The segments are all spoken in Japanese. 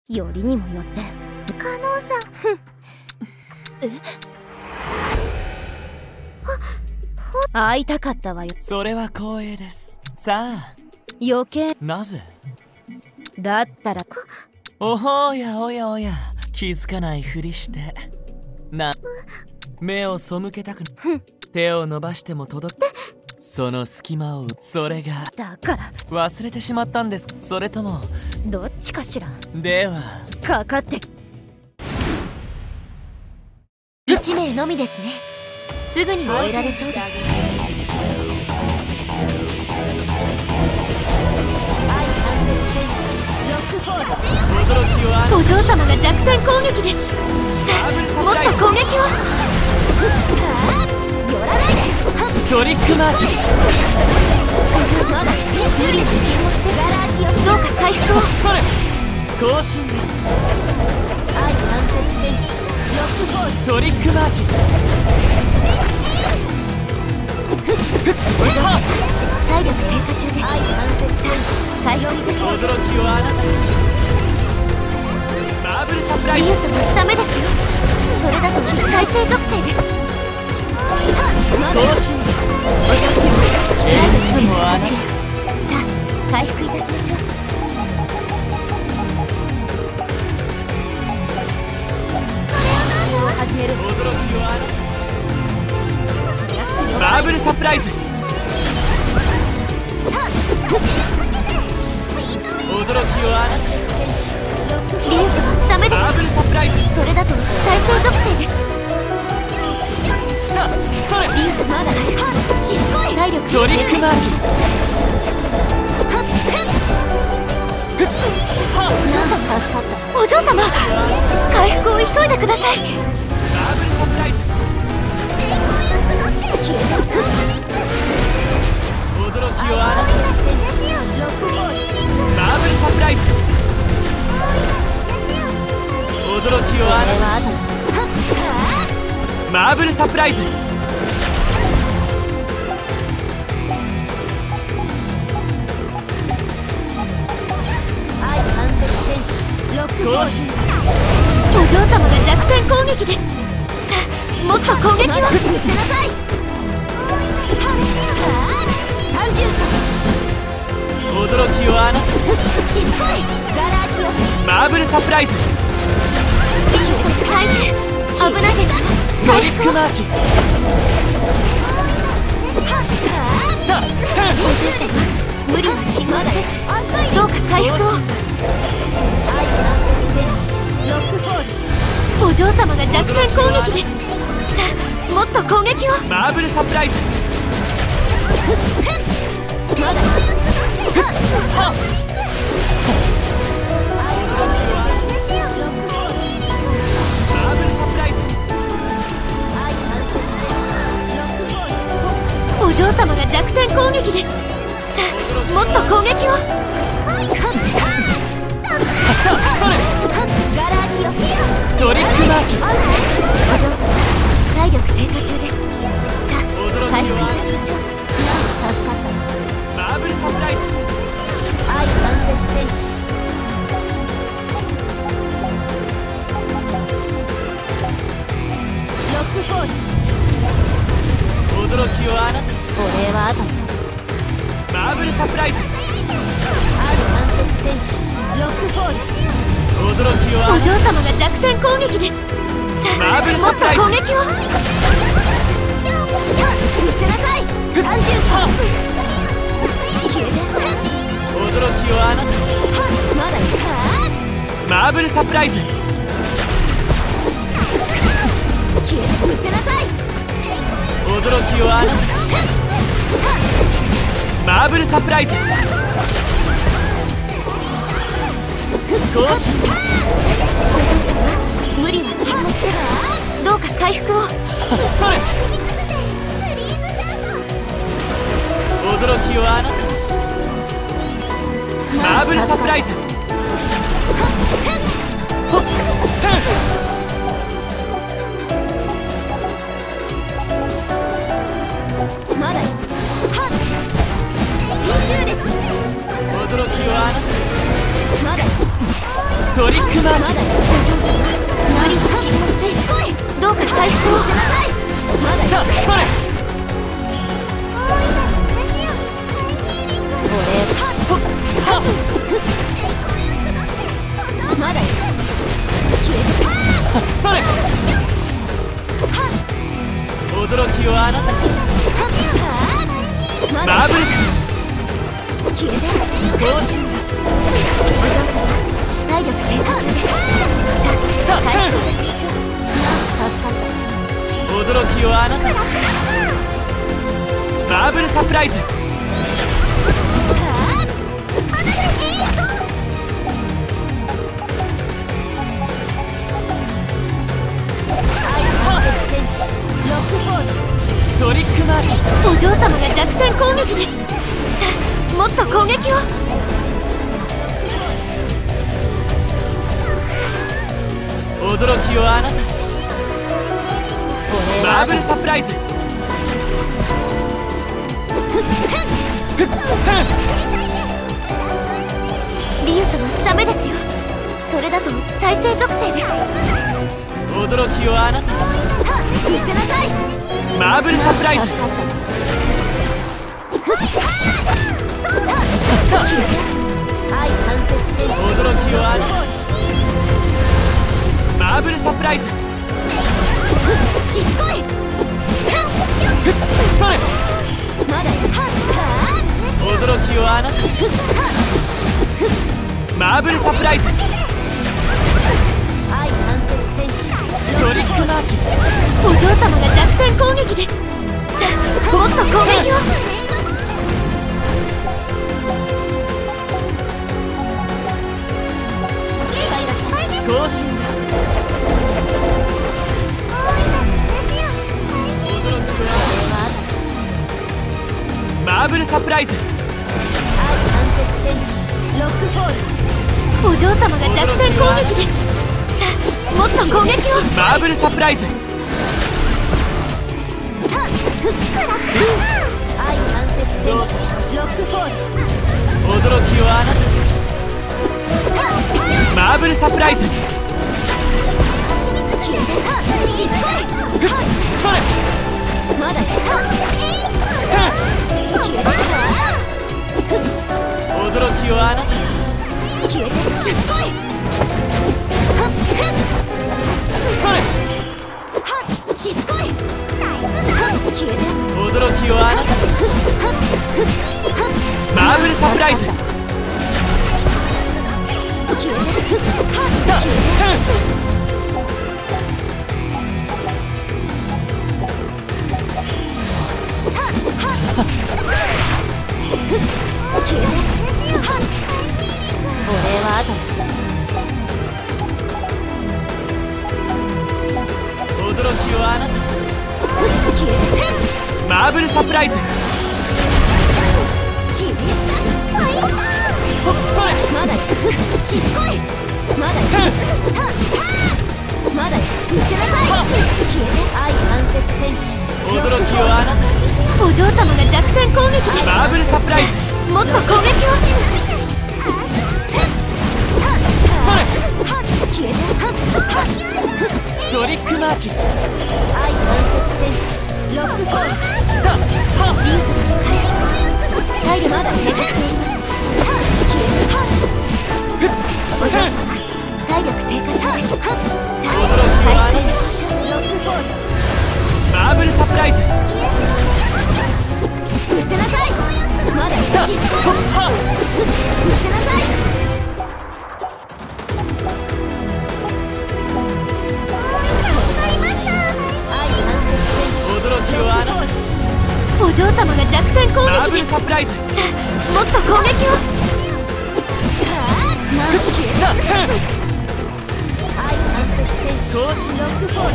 よりにもよってカノンさん。 会いたかったわよ。 それは光栄です。さあ余計なぜだったらおほやおやおや、気づかないふりして目を背けたく手を伸ばしても届くその隙間をそれがだから忘れてしまったんです。それともどっちかしら。 ではかかって 1名のみですね。すぐに終えられそうです。 お嬢様が弱点攻撃です。さあもっと攻撃を。寄らないで。 トリックマーチ。 まだ無理です。どうか回復を。 それ更新です。トリックマーチ。 体力低下中です。回復いたしましょう。 驚きをあなたマーブルサプライズ。 リユ様ダメですよ。それだと耐性属性です。 更新です。エースもあなた。 さあ回復いたしましょう。始める。 驚きをあなた。マーブルサプライズ。驚きをあなた。 リユ様ダメです。 マーブルサプライズ。 それだと耐性属性です。 それリユ様まだしつこい。体力トリックマーチ。 なんだ助かった。お嬢様回復を急いでください。 マーブルサプライズ。驚きをあなた。マーブルサプライズ。驚きをあなた。マーブルサプライズ。更新。 お嬢様が弱点攻撃です。さあもっと攻撃を見せなさい。 驚きをあなた。 しつこい。 マーブルサプライズ。 大変危ないです。 トリックマーチ。 無理は禁物です。どうか回復を。お嬢様が弱点攻撃です。さあもっと攻撃を。 マーブルサプライズ。 まだお嬢様が弱点攻撃です。さあもっと攻撃を。 トリックマーチ。 お嬢様体力低下中です。さあ回復いたしましょう。助かった。 マーブルサプライズ。驚きをあなた。 お礼は後で。 マーブルサプライズ。驚きをあなお嬢様が弱点攻撃です。さあマーブルもっとサプライズ。 攻撃を。見せなさい。 驚きをあなた。 まだいいか。 マーブルサプライズ。 見せなさい。 驚きをあなた。マーブルサプライズ。更新です。 無理は禁物です。どうか回復を。 それ驚きをあなた。マーブルサプライズ。 まだいい。 驚きをあなた。 まだいい。 トリックマーチ。 無理な気持ちしつこい。どうか回復を。まだそれ。 まだよ。 それ。驚きをあなたに。マーブル消えて。 更新です。 お嬢様、体力低下中です。さあ、回復をしましょう。助かった。 驚きをあなたに。マーブルサプライズ。トリックマーチ。 お嬢様が弱点攻撃です。さあ、もっと攻撃を。 驚きをあなたに。マーブルサプライズ。 リユ様、ダメですよ。それだと耐性属性です。 驚きをあなたに。 見せなさい。 マーブルサプライズ。驚きをあなたに。マーブルサプライズ。 しつこい。 それ。 まだ驚きをあなたに。マーブルサプライズ。トリックマーチ。 お嬢様が弱点攻撃です。さあ、もっと攻撃を。 更新です。マーブルサプライズ。 お嬢様が弱点攻撃です。さあ、もっと攻撃を。 マーブルサプライズ。驚きをあなたに。マーブルサプライズ。それ。 まだ驚きをあなたに。 消えて。しつこい。 それ。 しつこい。消えて。 驚きをあなたに。マーブルサプライズ。 消えて。お礼は後だ。 驚きをあなたに。 消えて。 マーブルサプライズ。それ。 まだしつこい。まだまだ見せなさい。消えて。相反射視天地。 驚きをあなたに。 お嬢様が弱点攻撃です。 マーブルサプライズ。 もっと攻撃を。 それ。 消えて。 トリックマーチ。 相反射視天地。ロックフォール。リンスが回復。体力まだ低下しております。お嬢様、体力低下中です。さあ、回復しましょう。ロックフォール。 マーブルサプライズ。 見せなさい。まだしつこい。見せなさい。 驚きをあなたに。 お嬢様が弱点攻マーブル撃です。 サプライズ。 さあ、もっと攻撃を。 更新。 ロックフォール。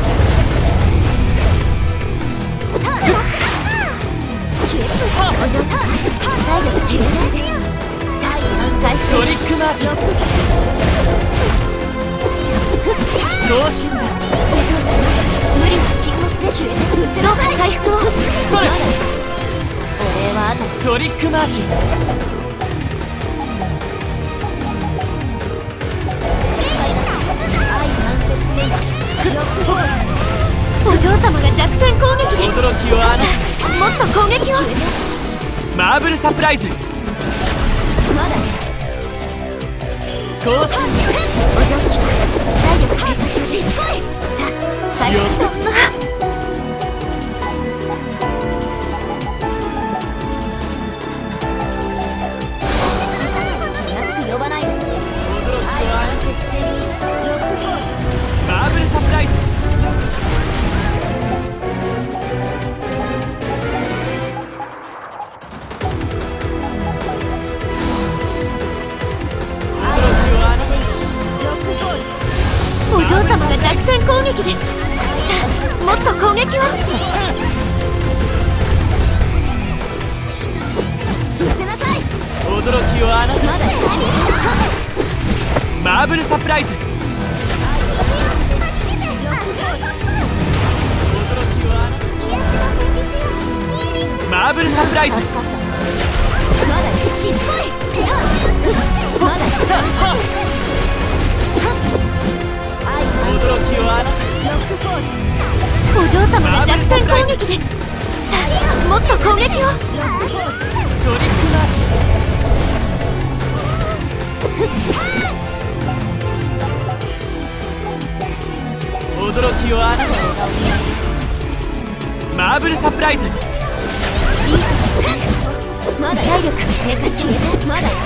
お嬢様、体力急増です。さあ、回復。 トリックマーチ。更新です。 お嬢様、無理な禁物で消えて。どうか回復を。 それ。 お礼は後で。 トリックマーチ。 と攻撃を。 マーブルサプライズ。 まだ更新。 お上機体力低下中。しつこい。さあ回復しましょう。呼ばないで。 驚きはそしてロックフォール。 マーブルサプライズ。 お嬢様が弱点攻撃です。さあもっと攻撃を。 見せなさい。 驚きはあなた。 まだマーブルサプライズ。驚きはあなた。マーブルサプライズ。 まだしつこい。まだ驚きはあなた。 ロックフォール。 お嬢様が弱点攻撃です。さあもっと攻撃を。 ロックフォール。 トリックマーチ。驚きはあなた。マーブルサプライズ。 まだ体力低下してる。まだ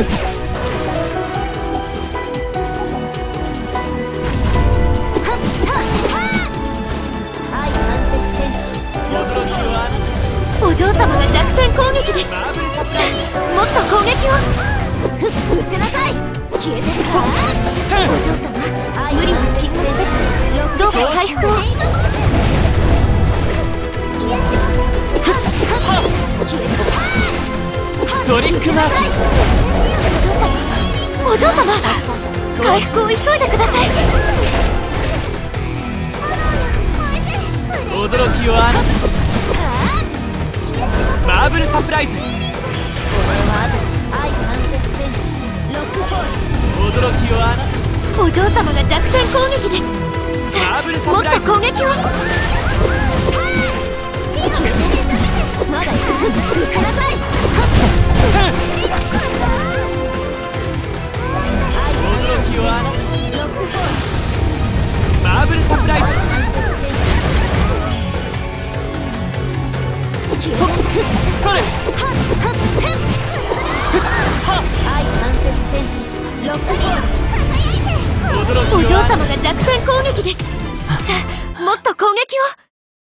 お嬢様が弱点攻撃です。 マーブルサプライズ。 もっと攻撃を。 見せなさい。消えてるか。 お嬢様無理は禁物です。どうか回復を。 トリックマーチ。 お嬢様回復を急いでください。 驚きはあなた。マーブルサプライズ。驚きはあなた。 お嬢様が弱点攻撃です。さあマーブルサもっプライズ。 と攻撃を。 まだ行かなさい。 驚きはあなた。マーブルサプライズ。それ。 お嬢様が弱点攻撃です。さあもっと攻撃を。